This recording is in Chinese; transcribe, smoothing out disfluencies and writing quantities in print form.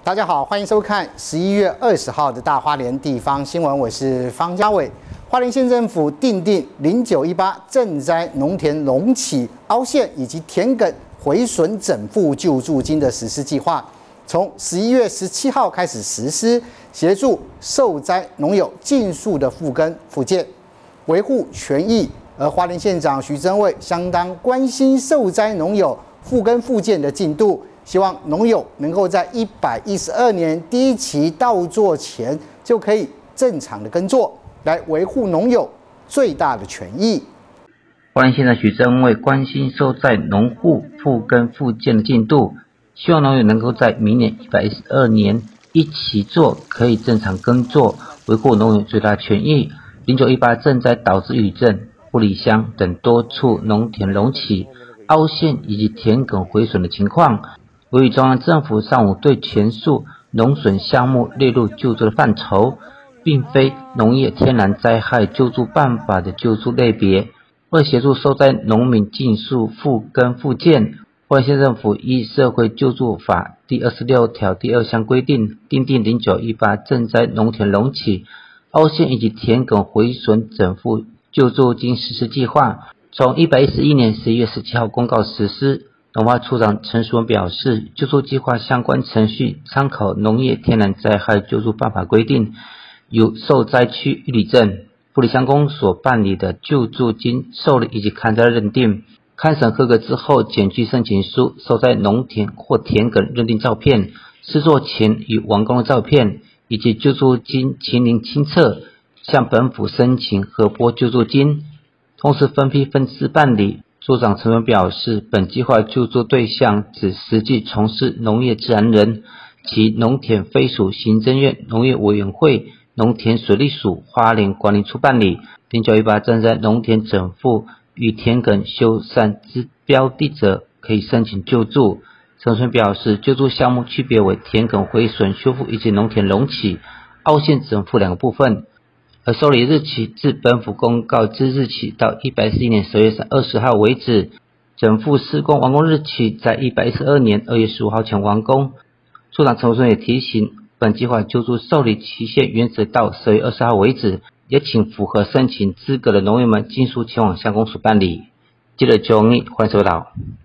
大家好，欢迎收看11月20号的大花莲地方新闻，我是方家伟。花莲县政府订定0918赈灾农田隆起、凹陷以及田埂毁损整复救助金的实施计划，从11月17号开始实施，协助受灾农友尽速的复耕复建，维护权益。而花莲县长徐榛蔚相当关心受灾农友复耕复建的进度。 希望农友能够在112年第一期稻作前就可以正常的耕作，来维护农友最大的权益。 花莲县长徐榛蔚关心受灾农户复耕复建的进度，希望农友能够在明年112年一期作可以正常耕作，维护农友最大权益。0918赈灾导致玉里镇、布里乡等多处农田隆起、凹陷以及田埂毁损的情况。 由于中央政府上午对全数农损项目列入救助的范畴，并非农业天然灾害救助办法的救助类别，为协助受灾农民尽速复耕复建，花莲县政府依社会救助法第26条第2项规定，订定0918赈灾农田隆起、凹陷以及田埂毁损整复救助金实施计划，从111年11月17号公告实施。 农发处长陈淑文表示，救助计划相关程序参考农业天然灾害救助办法规定，由受灾区玉里镇、布里乡公所办理的救助金受理以及勘灾认定，勘审合格之后，检具申请书、受灾农田或田埂认定照片、施作前与完工的照片，以及救助金秦领清册，向本府申请核拨救助金，同时分批分次办理。 处长陈文表示，本计划救助对象指实际从事农业自然人，其农田非属行政院农业委员会、农田水利署花莲管理处办理。0918赈灾农田整复与田埂修缮之标的者，可以申请救助。陈春表示，救助项目区别为田埂毁损修复以及农田隆起、凹陷整复两个部分。 而受理日期自本府公告之日起到111年10月20号为止，整复施工完工日期在112年2月15号前完工。处长陈文顺也提醒，本计划救助受理期限原则到10月20号为止，也请符合申请资格的农友们尽速前往乡公所办理。记者邱永义，欢迎收到。